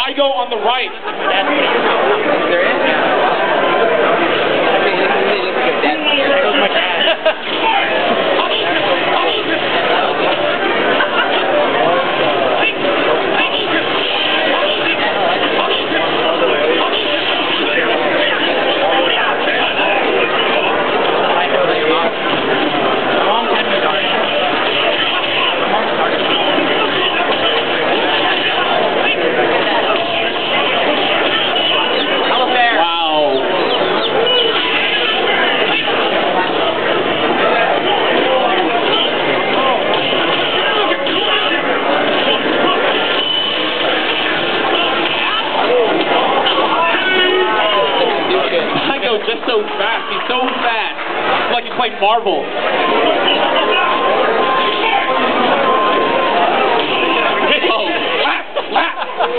Daigo on the right. There is? There goes my dad. Just so fast. He's so fast. It's like he's playing Marvel. Oh, lap.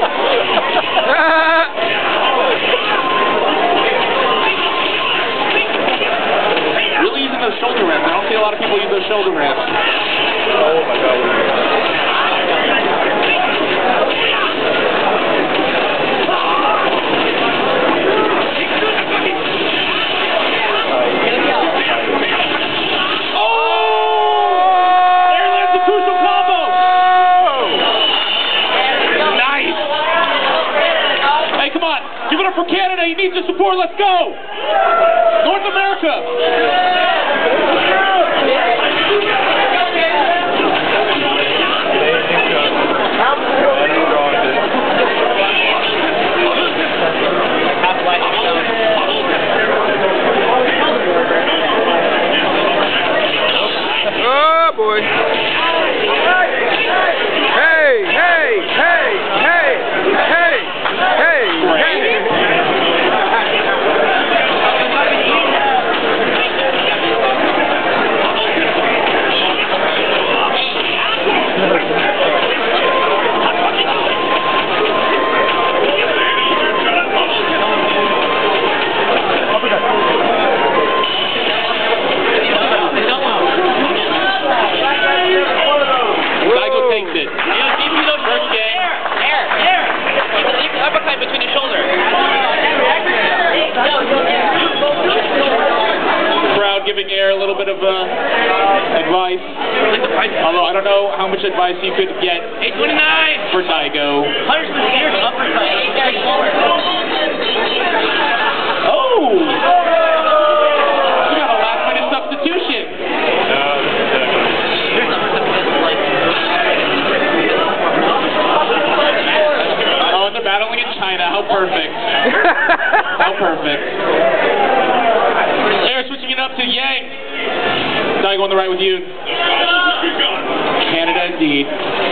Really using those shoulder ramps. I don't see a lot of people use those shoulder ramps. Oh my God. Give it up for Canada. He needs your support. Let's go. North America. Oh, boy. Hey, hey, hey, hey, hey, hey, hey. Between his shoulders. Crowd giving Air a little bit of advice. Although I don't know how much advice you could get 829 for Daigo. 100 years uppercut. Oh! You got a last-minute substitution. Battling in China. How perfect. How perfect. They're switching it up to Yang. Daigo on the right with you. Canada indeed.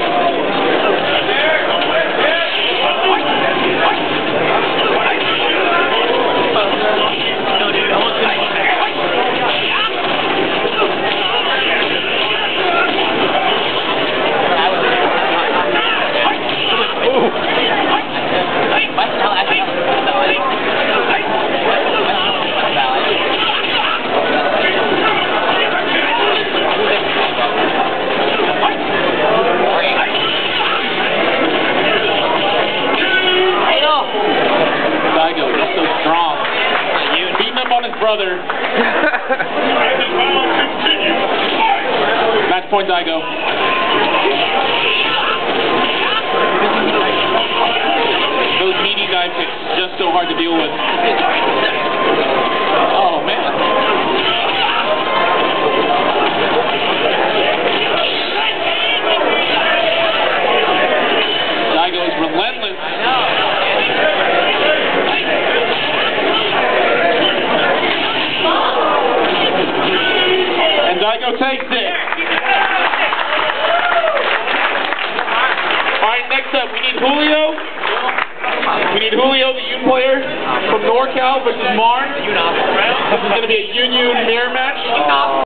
Brother. Match point, Daigo. Those meaty dive kicks just so hard to deal with. Oh man. Daigo is relentless. Daigo takes it. Alright, next up, we need Julio. We need Julio, the Yun player from NorCal versus Marn. This is going to be a Yun mirror match.